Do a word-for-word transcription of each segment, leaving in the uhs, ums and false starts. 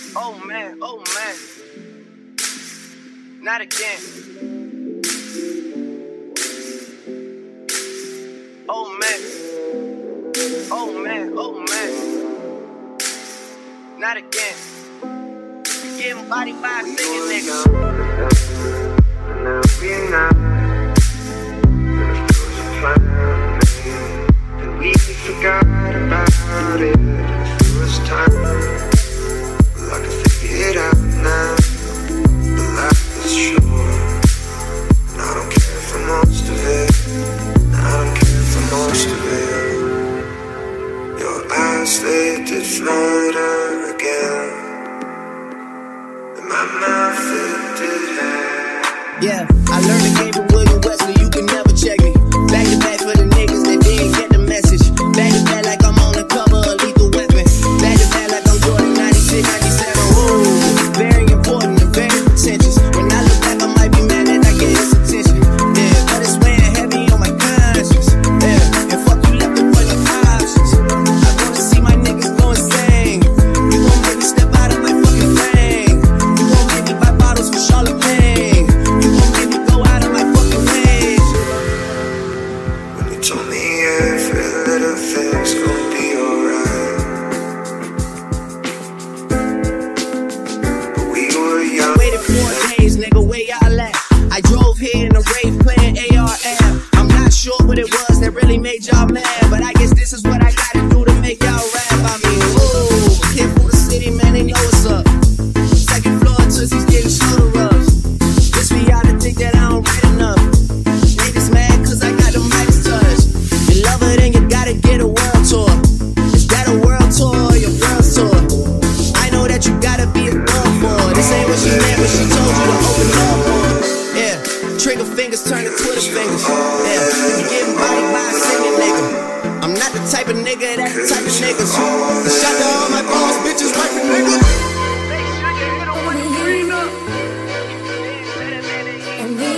Oh man, oh man. Not again. Oh man. Oh man, oh man. Not again. You getting bodied by a singing nigga. Now we not. And we forgot about it. It was time. Well, I can figure it out now. The life is short. And I don't care for most of it. I don't care for most of it. Your eyes, they did flutter again. And my mouth, it did have. Yeah, I learned the game from William Wesley. You can never check me. Back to back for the niggas that didn't get the message. Back to back like I'm on the cover of Lethal Weapon. Back to back like I'm Jordan ninety-six, ninety-seven. Ooh, very important and very pretentious. When I look back, I might be mad that I get this attention. Yeah, but it's weighing heavy on my conscience. Yeah, and fuck you left the point of options. I wanna see my niggas go insane. You gon' make me step out of my fucking thing. You gon' make me buy bottles for Charlotte Payne. You gon' make me go out of my fucking way. When you told me every little thing's gonna be alright. But we were young. Waited four days, nigga, where y'all at? I drove here in a rave playing A R M. I'm not sure what it was that really made y'all mad, but I guess this is what I gotta do to make y'all rap. I mean, whoa, kid from the city, man, they know what's up. Second floor, Tootsie's getting shoulder rubs. This for y'all to think that I don't write enough. Niggas mad cause I got the Midas touch. You love it and you gotta get a world tour. Is that a world tour or your girl's tour? I know that you gotta be a girl for it. This ain't what she meant when she told you to open door for it. Yeah, trigger fingers turn to Twitter fingers. Yeah, you getting bodied by a singing nigga. I'm not the type of nigga, that's the type of niggas. And shout to all my boss bitches, wife and niggas. And me,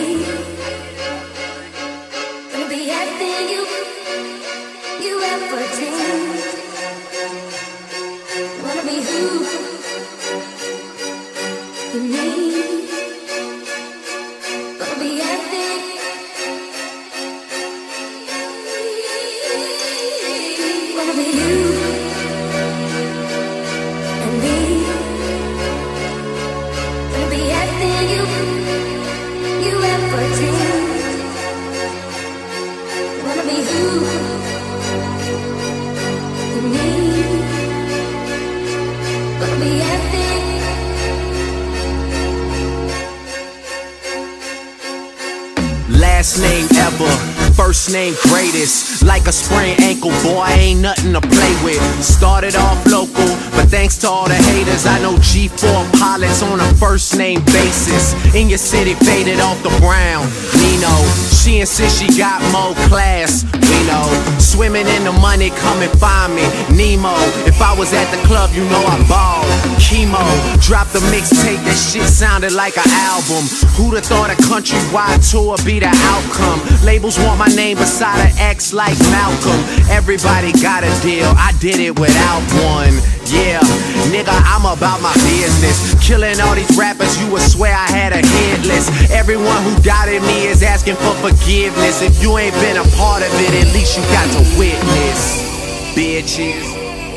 gonna be everything you, you ever dreamed. Wanna be who you need. Gonna be everything. Wanna be you and me. Gonna be everything you, you ever dreamed. Wanna be who you need. Gonna be everything. Last name ever, first name greatest. Like a sprained ankle, boy, ain't nothing to play with. Started off local, but thanks to all the haters, I know G four pilots on a first name basis. In your city, faded off the brown. Nino, she insists she got more class. We know, swimming in the money, come and find me. Nemo, if I was at the club, you know I balled. Chemo, dropped the mixtape, that shit sounded like an album. Who'da thought a countrywide tour be the outcome? Labels want my name beside an X like Malcolm. Everybody got a deal, I did it without one. Yeah, nigga, I'm about my business. Killing all these rappers, you would swear I had a hit list. Everyone who doubted me is asking for forgiveness. If you ain't been a part of it, at least you got to witness, bitches.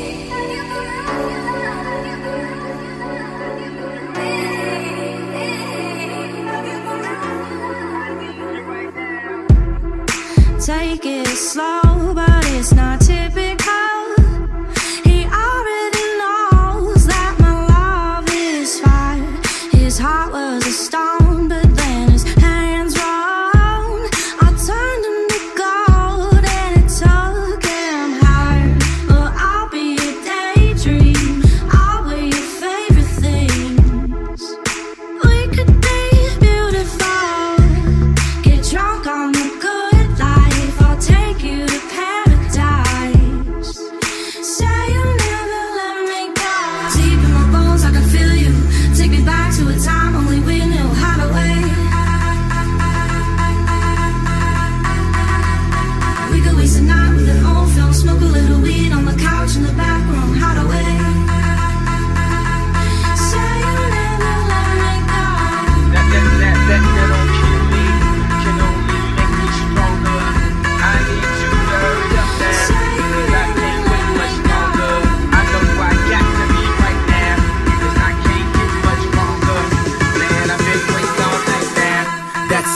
Take it slow, but it's not typical. He already knows that my love is fire. His heart was a stone, but then his hands rolled. I turned him to gold and it took him higher. Well, I'll be a daydream, I'll wear your favorite things. We could be beautiful, get drunk on the good life. I'll take you to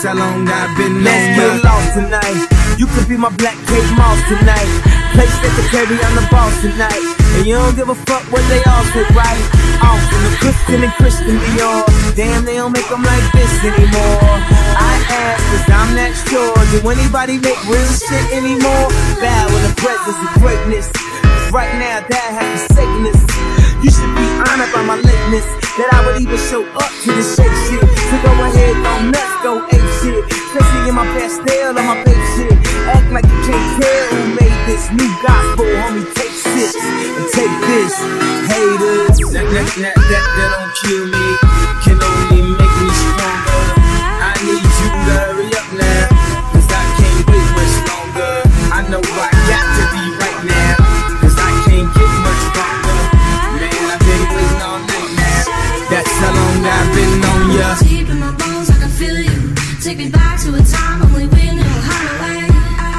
how long I've been. Let's get lost tonight. You could be my black Kate Moss tonight. Place at the carry on the boss tonight. And you don't give a fuck what they all say, right? Off from the Christian and Christian Dior. Damn, they don't make them like this anymore. I ask, cause I'm not sure. Do anybody make real shit anymore? Bow in the presence of greatness. Right now, that has forsaken us. You should be honored by my lateness, that I would even show up to this shake shit. So go ahead, go nuts, go ape shit. Especially in my pastel on my fake shit. Act like you can't tell who made this new gospel, homie. Take six and take this, haters. That, that, that, that, that don't kill me, can only make me stronger. I need you to hurry up now, cause I can't wait much longer. I know I got to be right now, cause I can't get much stronger. Man, I've been waiting all night now. That's how long I've been on ya. Deep in my bones, I can feel you. Take me back to a time only we knew how to wait.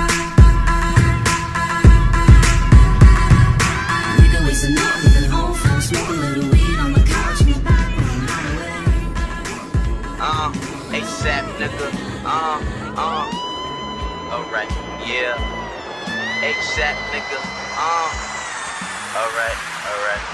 We can waste a night with an old phone, smoke a little weed on the couch in the back room, hideaway. Uh, ASAP, nigga. Uh, uh. Alright, yeah. ASAP, nigga. Uh. Alright, alright.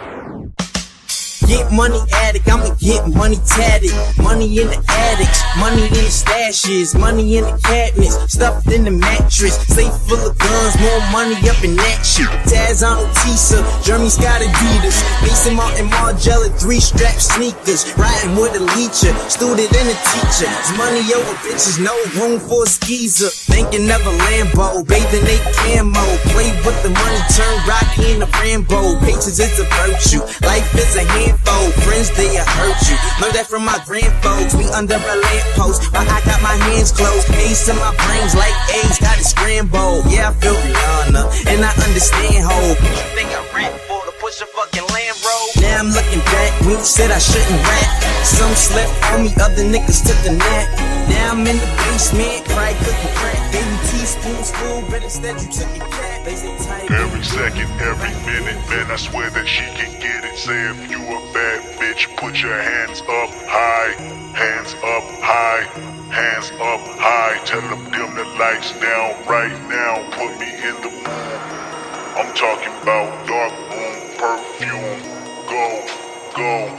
Get money addict, I'ma get money tatted. Money in the attics, money in the stashes, money in the cabinets, stuffed in the mattress. Safe full of guns, more money up in that shit. Taz on Tisa, Jeremy Scott Adidas, Mason Martin Margiela, three strap sneakers. Riding with a leecher, student and a teacher. It's money over bitches, no room for a skeezer. Thinking of a Lambo, bathing they camo. Play with the money, turn Rocky into Rambo. Patience is a virtue, life is a handful. Friends, they'll hurt you. Learned that from my grandfolks. We under a lamppost, but I got my hands closed. Ace in my brains like A's, got it scrambled. Yeah, I feel Rihanna, and I understand hope. You think I ran for to push a fucking Land Rover? Now I'm looking back, when you said I shouldn't rap. Some slept on me, other niggas took a nap. Now I'm in the basement, cry cooking crack. Baby teaspoons full, but instead you took your cat. They say tight. Every second, every minute, man, I swear that she can get it. Say if you a bad bitch, put your hands up high, hands up high, hands up high. Tell them dim the lights down right now, put me in the mood. I'm talking about dark room perfume. Go, go.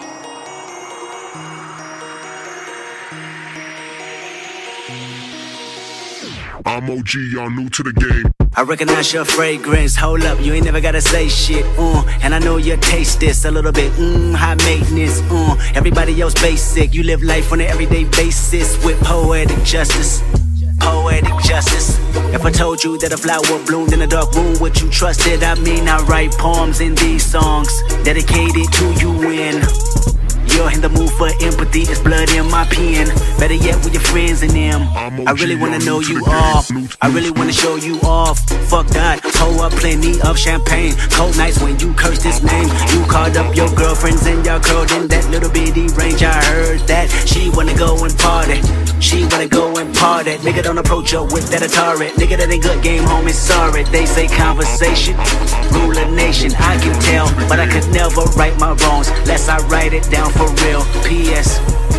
I'm O G, y'all new to the game. I recognize your fragrance, hold up, you ain't never gotta say shit, uh And I know you taste this a little bit, mmm, high maintenance, uh Everybody else basic, you live life on an everyday basis with poetic justice, poetic justice. If I told you that a flower bloomed in a dark room, would you trust it? I mean, I write poems in these songs, dedicated to you when you're in the mood for empathy, it's blood in my pen. Better yet with your friends and them. I really wanna know you off, I really wanna show you off. Fuck that, pour up plenty of champagne. Cold nights when you curse this name. You called up your girlfriends and y'all curled in that little bitty range. I heard that she wanna go and party, she wanna go and party. Nigga don't approach her with that Atari. Nigga that ain't good game, homie, sorry. They say conversation, rule a nation. I can tell, but I could never right my wrongs lest I write it down for real. P S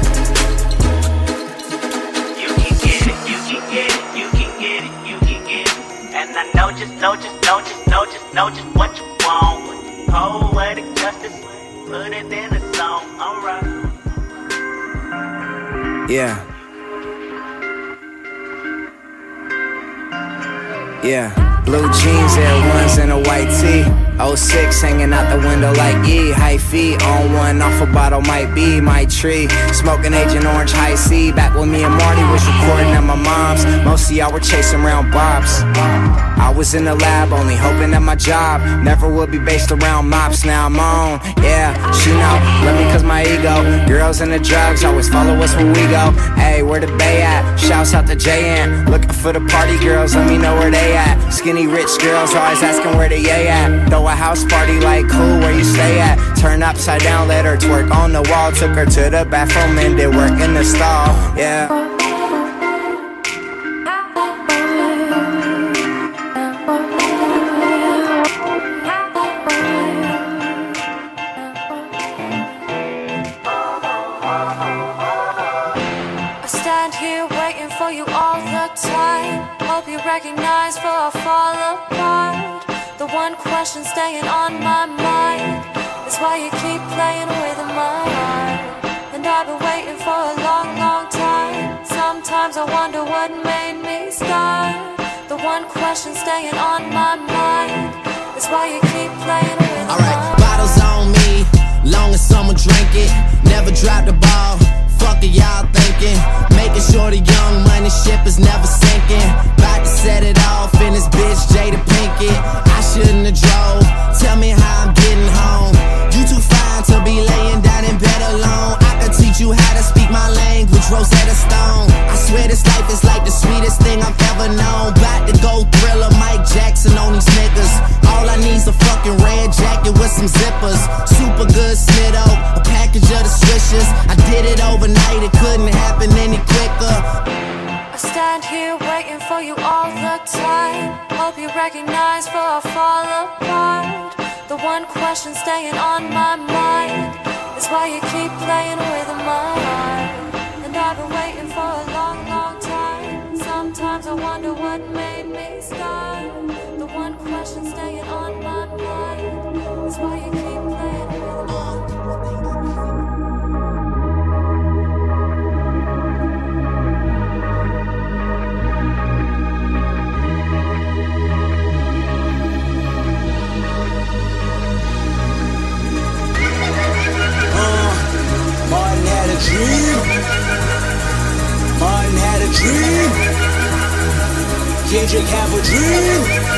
You can get it, you can get it, you can get it, you can get it. And I know just, know just, know just, know just, know just what you want. Poetic justice, put it in a song, alright. Yeah. Yeah. Blue jeans, Air Ones, and a white tee. oh six hanging out the window like E. High feet on one, off a bottle might be my tree. Smoking Agent Orange High C. Back when me and Marty was recording at my mom's. Most of y'all were chasing around bobs. I was in the lab, only hoping that my job never would be based around mops. Now I'm on, yeah, she know, love me cause my ego. Girls and the drugs always follow us when we go. Hey, where the bay at? Shouts out to J N. Looking for the party girls, let me know where they at. Skinny rich girls always asking where the yay at. Throw a house party like cool, where you stay at? Turn upside down, let her twerk on the wall. Took her to the bathroom and did work in the stall, yeah. I stand here waiting recognize before I fall apart. The one question staying on my mind is why you keep playing with my heart. And I've been waiting for a long, long time. Sometimes I wonder what made me start. The one question staying on my mind is why you keep playing with my Alright, heart. bottles on me, long as someone drink it. Never drop the ball, fuck it y'all thinking. Making sure the young money ship is never sinking. About to set it off in this bitch Jada Pinkett. I shouldn't have drove, tell me how I'm getting home. You too fine to be laying down in bed alone. I could teach you how to speak my language, Rosetta Stone. I swear this life is like the sweetest thing I've ever known. About to go Thriller, Mike Jackson on these niggas. All I need's a fucking red jacket with some zippers. Super good Smitto, a package of the swishers. I did it overnight, it couldn't happen any quicker. I stand here waiting for you all the time. Hope you recognize before I fall apart. The one question staying on my mind is why you keep playing with my heart. And I've been waiting for a long, long time. Sometimes I wonder what made me start. The one question staying on my mind is why you keep playing with my heart. Martin had a dream. Martin had a dream. Kendrick have a dream.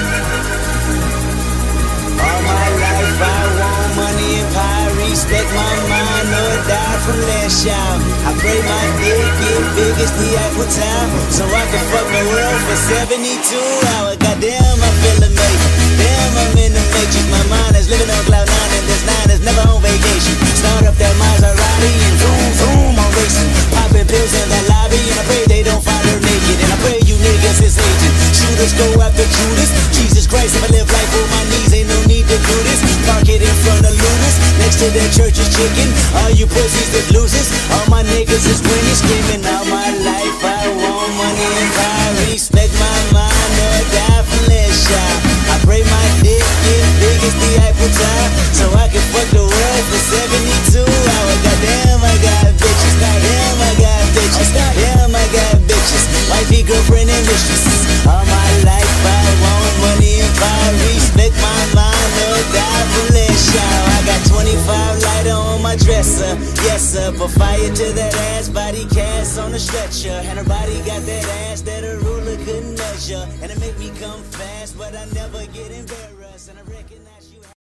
All my life I want money and power. Respect my mind or die from last child. I pray my dick get big as the Eiffel Tower, so I can fuck the world for seventy-two hours. Goddamn, I feel amazing. Damn, I'm in the matrix. My mind is living on cloud nine, and this nine is never on vacation. Start up that Maserati and zoom, zoom, I'm racing. Popping pills in that lobby, and I pray they don't find her naked. And I pray you niggas is aging. Shooters go after Judas. Jesus Christ, if I live life on my knees, ain't no need to do this. Park it in front of Lunas, next to that church is chicken. All you pussies that loses, all my niggas is winning. Screaming all my life, I want money and power. Respect my mind or die from less shot. I pray my dick get big as the Eiffel Tower, so I can fuck the world for seventy-two hours. Goddamn, I got bitches. Damn, I got bitches. Damn, I got bitches. Wifey, girlfriend, and mistresses. All my life I want money and power. Respect my mind or die from less shot. I got twenty-five lighter on my dresser. Yes sir, put fire to that ass. Body cast on a stretcher, and her body got that ass that a ruler couldn't measure. And it make me come fast, but I never get embarrassed. And I recognize you.